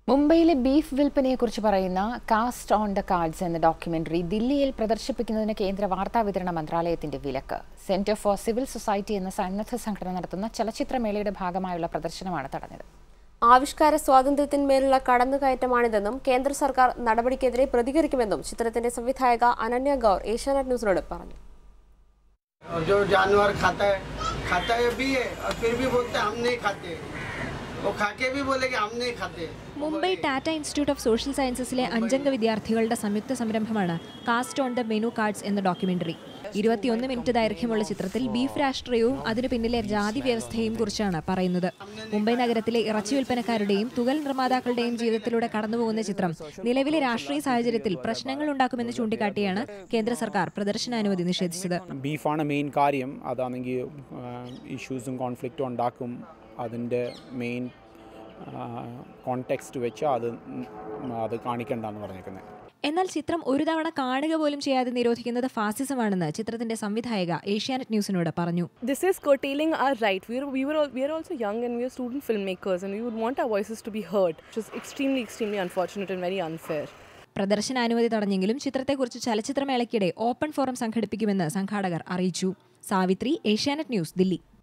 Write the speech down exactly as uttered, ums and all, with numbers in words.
മുംബൈയിലെ ബീഫ് വിൽപ്പനയെക്കുറിച്ച് പറയുന്ന കാസ്റ്റ് ഓൺ ദ കാർഡ്സ് എന്ന ഡോക്യുമെന്ററി ദില്ലിയിൽ പ്രദർശിപ്പിക്കുന്നതിന് കേന്ദ്ര വാർത്താവിതരണ മന്ത്രാലയത്തിന്റെ വിലക്ക്. സെന്റർ ഫോർ സിവിൽ സൊസൈറ്റി എന്ന സന്നദ്ധ സംഘടന നടത്തുന്ന ചലച്ചിത്രമേളയുടെ ഭാഗമായുള്ള പ്രദർശനമാണ് തടഞ്ഞത്. ആവിഷ്കാര സ്വാതന്ത്ര്യത്തിന്മേലുള്ള കടന്നുകയറ്റമാണിതെന്നും കേന്ദ്ര സർക്കാർ നടപടിക്കെതിരെ പ്രതികരിക്കുമെന്നും ചിത്രത്തിന്റെ സംവിധായക അനന്യ ഗൗർ ഏഷ്യാനെറ്റ് ന്യൂസിനോട് പറഞ്ഞു. जो जानवर खाता है खाता है भी है और फिर भी बोलते हम नहीं खाते, वो खाके भी बोले कि हम नहीं खाते. Mumbai Tata institute of social സയൻസസിലെ അഞ്ചംഗ വിദ്യാർത്ഥികളുടെ സംയുക്ത സംരംഭമാണ് caste on the menu cards എന്ന ഡോക്യുമെന്ററി. ഇരുപത്തിയൊന്ന് മിനിറ്റ് ദൈർഘ്യമുള്ള ചിത്രത്തിൽ ബീഫ് രാഷ്ട്രീയവും അതിനു പിന്നിലെ ജാതി വ്യവസ്ഥയും കുറിച്ചാണ് പറയുന്നത്. മുംബൈ നഗരത്തിലെ ഇറച്ചി വിൽപ്പനക്കാരുടെയും തുകൽ നിർമ്മാതാക്കളുടെയും ജീവിതത്തിലൂടെ കടന്നുപോകുന്ന ചിത്രം നിലവിലെ രാഷ്ട്രീയ സാഹചര്യത്തിൽ പ്രശ്നങ്ങൾ ഉണ്ടാക്കുമെന്ന് ചൂണ്ടിക്കാട്ടിയാണ് കേന്ദ്ര സർക്കാർ പ്രദർശനാനുമതി നിഷേധിച്ചത്. ബീഫാണ് മെയിൻ കാര്യം, അതാണെങ്കിൽ ഇഷ്യൂസും കോൺഫ്ലിക്റ്റും ഉണ്ടാക്കും. അതിൻ്റെ മെയിൻ കോണ്ടെക്സ്റ്റ് വെച്ച് അത് അത് കാണിക്കണ്ടെന്ന് പറഞ്ഞേക്കുന്നത്. എന്നാൽ ചിത്രം ഒരു തവണ കാണുക പോലും ചെയ്യാതെ നിരോധിക്കുന്നത് ഫാസിസമാണെന്ന് ചിത്രത്തിന്റെ സംവിധായക ഏഷ്യാനെറ്റ് ന്യൂസിനോട് പറഞ്ഞു. This is curtailing our right. We are, we were all, we are also young and we are student filmmakers and we would want our voices to be heard, which is extremely extremely unfortunate and very unfair. പ്രദർശനാനുമതി തടഞ്ഞെങ്കിലും ചിത്രത്തെക്കുറിച്ച് ചലച്ചിത്രമേളയ്ക്കിടെ open forum സംഘടിപ്പിക്കുമെന്ന് സംഘാടകർ അറിയിച്ചു. Savitri, Asianet news, Delhi.